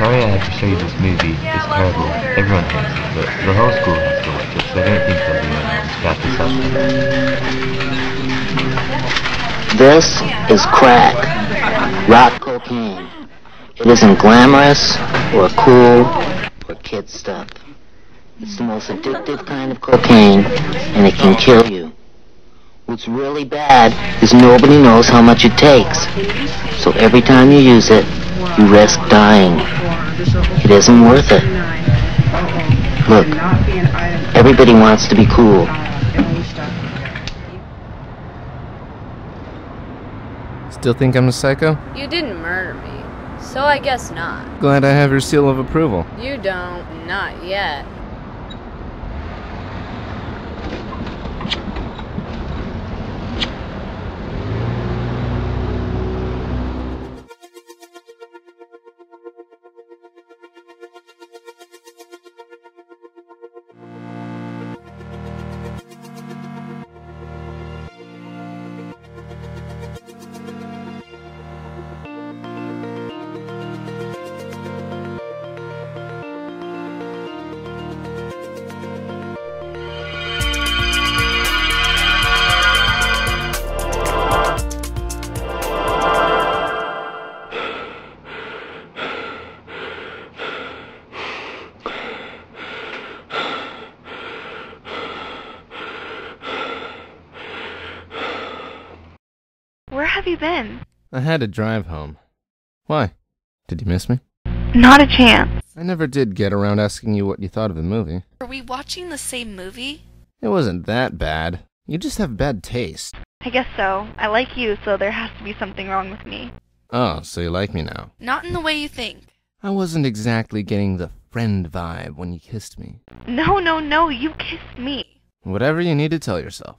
sorry I had to show you this movie. It's terrible. Everyone hates it, but the whole school has to watch it, so I don't think there'll be anyone's bad to suffer. This is crack. Rock cocaine. It isn't glamorous, or cool, or kid stuff. It's the most addictive kind of cocaine, and it can kill you. What's really bad is nobody knows how much it takes. So every time you use it, you risk dying. It isn't worth it. Look, everybody wants to be cool. Still think I'm a psycho? You didn't murder me, so I guess not. Glad I have your seal of approval. You don't. Not yet. Where have you been? I had to drive home. Why? Did you miss me? Not a chance. I never did get around asking you what you thought of the movie. Are we watching the same movie? It wasn't that bad. You just have bad taste. I guess so. I like you, so there has to be something wrong with me. Oh, so you like me now. Not in the way you think. I wasn't exactly getting the friend vibe when you kissed me. No, you kissed me. Whatever you need to tell yourself.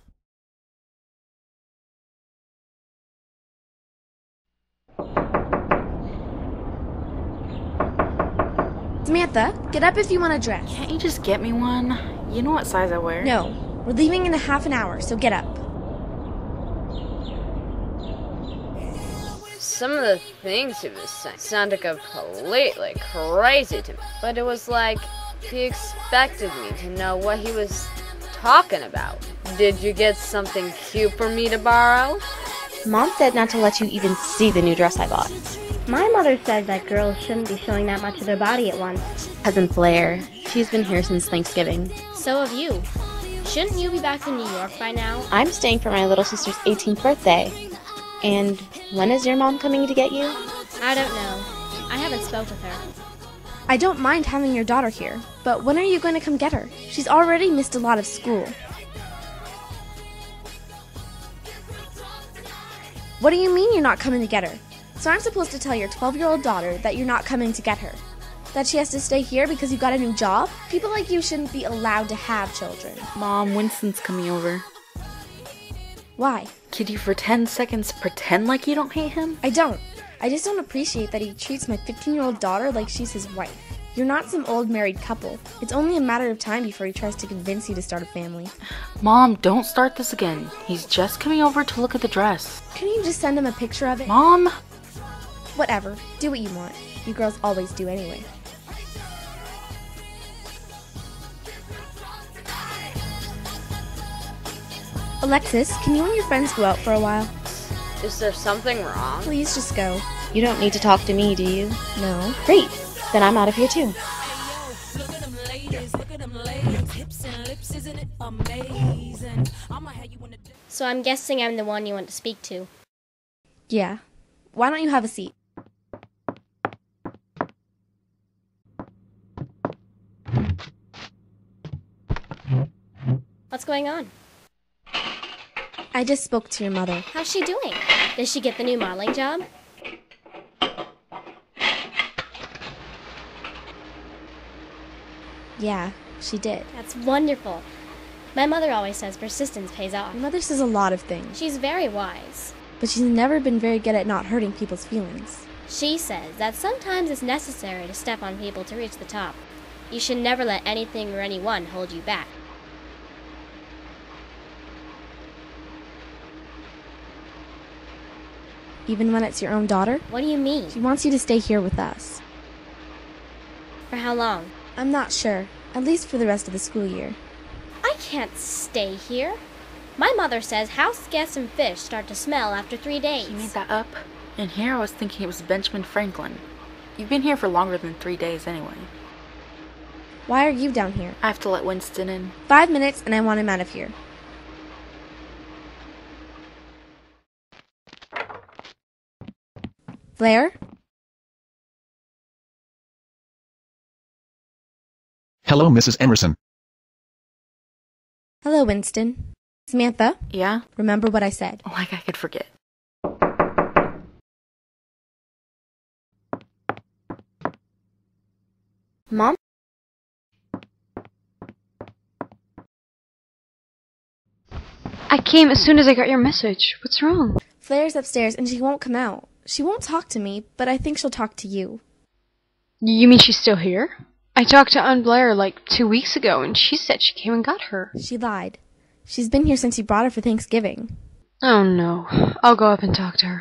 Samantha, get up if you want a dress. Can't you just get me one? You know what size I wear. No, we're leaving in a half an hour, so get up. Some of the things he was saying sounded completely crazy to me. But it was like he expected me to know what he was talking about. Did you get something cute for me to borrow? Mom said not to let you even see the new dress I bought. My mother said that girls shouldn't be showing that much of their body at once. Cousin Fleur, she's been here since Thanksgiving. So have you. Shouldn't you be back in New York by now? I'm staying for my little sister's 18th birthday. And when is your mom coming to get you? I don't know. I haven't spoke with her. I don't mind having your daughter here, but when are you going to come get her? She's already missed a lot of school. What do you mean you're not coming to get her? So I'm supposed to tell your 12-year-old daughter that you're not coming to get her? That she has to stay here because you got a new job? People like you shouldn't be allowed to have children. Mom, Winston's coming over. Why? Could you for 10 seconds pretend like you don't hate him? I don't. I just don't appreciate that he treats my 15-year-old daughter like she's his wife. You're not some old married couple. It's only a matter of time before he tries to convince you to start a family. Mom, don't start this again. He's just coming over to look at the dress. Can you just send him a picture of it? Mom! Whatever. Do what you want. You girls always do anyway. Alexis, can you and your friends go out for a while? Is there something wrong? Please just go. You don't need to talk to me, do you? No. Great. Then I'm out of here too. So I'm guessing I'm the one you want to speak to. Yeah. Why don't you have a seat? What's going on? I just spoke to your mother. How's she doing? Did she get the new modeling job? Yeah, she did. That's wonderful. My mother always says persistence pays off. Your mother says a lot of things. She's very wise. But she's never been very good at not hurting people's feelings. She says that sometimes it's necessary to step on people to reach the top. You should never let anything or anyone hold you back. Even when it's your own daughter? What do you mean? She wants you to stay here with us. For how long? I'm not sure. At least for the rest of the school year. I can't stay here. My mother says house guests and fish start to smell after 3 days. You made that up? And here I was thinking it was Benjamin Franklin. You've been here for longer than 3 days anyway. Why are you down here? I have to let Winston in. 5 minutes and I want him out of here. Fleur? Hello, Mrs. Emerson. Hello, Winston. Samantha? Yeah? Remember what I said. Like I could forget. Mom? I came as soon as I got your message. What's wrong? Fleur's upstairs and she won't come out. She won't talk to me, but I think she'll talk to you. You mean she's still here? I talked to Aunt Blair like 2 weeks ago, and she said she came and got her. She lied. She's been here since you brought her for Thanksgiving. Oh no. I'll go up and talk to her.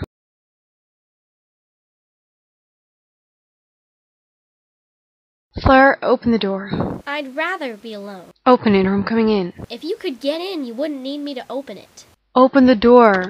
Fleur, open the door. I'd rather be alone. Open it or I'm coming in. If you could get in, you wouldn't need me to open it. Open the door.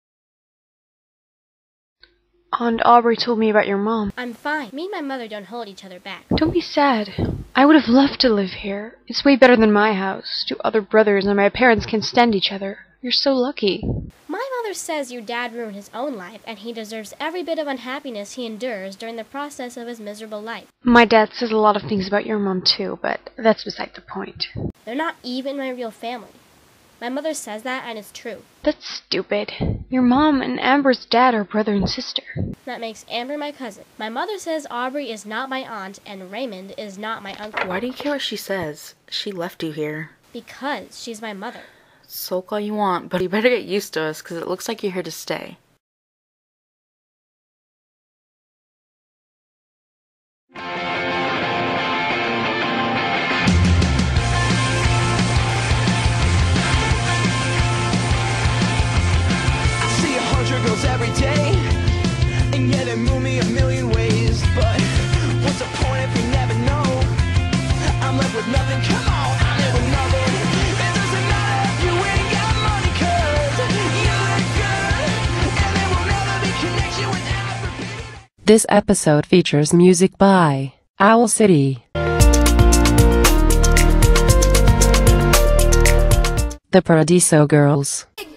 Aunt Aubrey told me about your mom. I'm fine. Me and my mother don't hold each other back. Don't be sad. I would have loved to live here. It's way better than my house. 2 other brothers and my parents can stand each other. You're so lucky. My mother says your dad ruined his own life, and he deserves every bit of unhappiness he endures during the process of his miserable life. My dad says a lot of things about your mom too, but that's beside the point. They're not even my real family. My mother says that, and it's true. That's stupid. Your mom and Amber's dad are brother and sister. That makes Amber my cousin. My mother says Aubrey is not my aunt, and Raymond is not my uncle. Why do you care what she says? She left you here. Because she's my mother. Sulk all you want, but you better get used to us, because it looks like you're here to stay. Girls every day, and yeah, they move me a million ways. But what's the point if you never know? I'm left with nothing. Come on, I live with nothing. It doesn't matter if you ain't got money, 'cause you look good, and there will never be connection without repeating. This episode features music by Owl City, The Paradiso Girls.